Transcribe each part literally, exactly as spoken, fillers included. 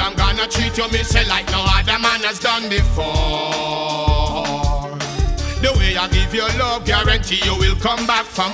I'm gonna treat you, me say, like no other man has done before. The way I give you love, guarantee you will come back for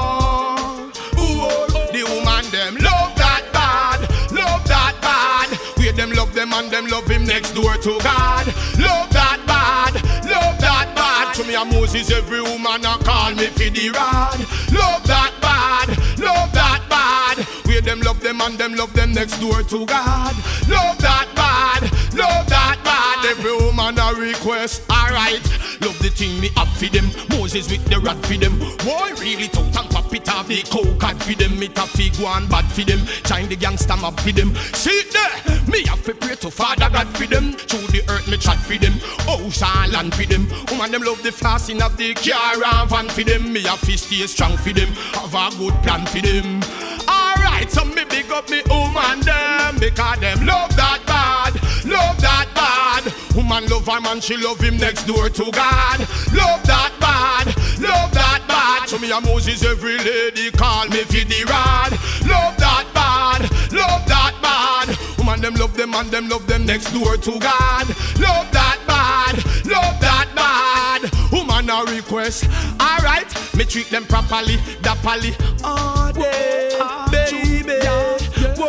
more. Ooh, the woman them love that bad, love that bad. We them love them and them love him next door to God. Love that bad, love that bad. To me a Moses, every woman a call me for the rod. Love that bad, love that bad. We them love them and them love them next door to God. Love that bad, love that bad. Every woman a request, alright. Love the thing me up for them. Moses with the rod for them. Boy really talk and pop it off the coke and for them. It a fig one bad for them. Join the gangster mob for them. See it there. Me have to pray to Father God for them. Through the earth me chat for them. House and land for them. Woman them love the flossing of the car and van for them. Me have to stay strong for them. Have a good plan for them. Alright, so me big up me woman them. Because them love that bad, love that bad. Woman love her man, she love him next door to God. Love that bad, love that bad. So me a Moses, every lady call me for the rod. Love that bad, love that bad. Woman them love them and them love them next door to God. Love that bad, love that bad. Woman a request, alright. Me treat them properly, dapperly. All day, baby. Whoa,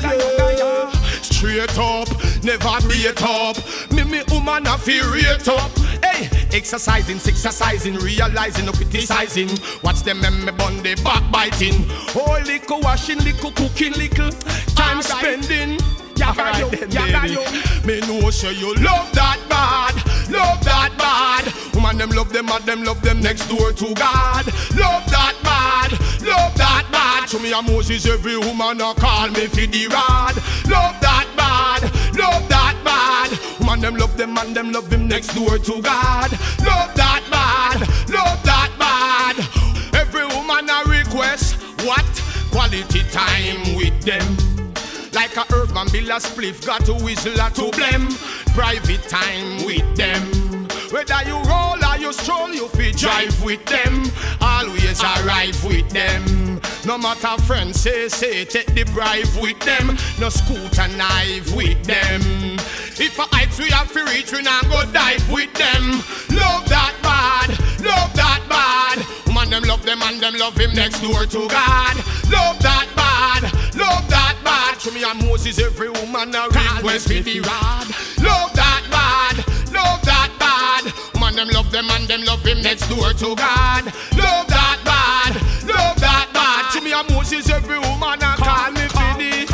yeah. Straight up, never beat up. Me me woman a feel rate up. Hey, exercising, exercising, realizing, no criticizing. Watch them and me bun they backbiting. Oh, little washing, little cooking, little time spending. Alright then, baby. Me know say you love that bad, love that bad. Woman them love them and them love them next door to God. Love that bad, love that bad. So me a Moses, every woman a call me for the rod. Love that bad, love that bad. Woman them love them and them love him next door to God. Love that bad, love that bad. Every woman a request what? Quality time with them. Like a Earthman bill a spliff, got to whistle or to blame. Private time with them. Whether you roll or you stroll, you fi drive with them. Always arrive with them. No matter friends say, say, take the bribe with them. No scooter knife with them. If a heights we have to reach, we not go dive with them. Love that bad, love that bad. Woman them love them and them love him next door to God. Love that bad, love that bad. To me and Moses, every woman a request with the rod. Love that bad, love that bad. Woman them love them and them love him next door to God. Love that bad, love that bad. To me and Moses, every woman a call me for the.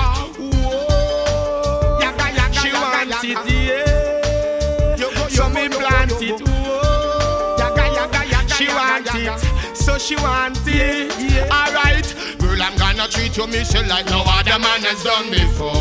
Whoa, she wants it, yeah. So me plant it, whoa. She wants it, so she wants it. Alright, girl, I'm gonna treat you, me say, like no other man has done before.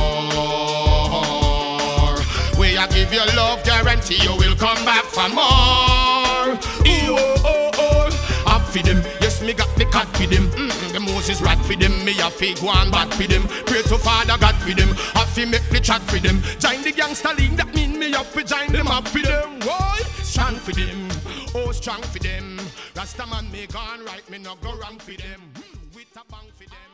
Where I give you love, guarantee you will come back for more. Ooh, oh, oh, oh. Up for them, yes, me got the cat for them. Mm, the Moses rat for them, me a fig one bad for them. Pray to Father God for them, have to make the chat for them. Join the gangster league, that mean me up to join them up for them. Why? Strong for them, oh strong for them. Rasta man me gone right, me no go wrong for them. Mm, with a bang for them.